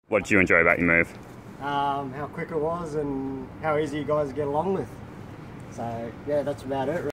What did you enjoy about your move? How quick it was and how easy you guys get along with. So yeah, that's about it.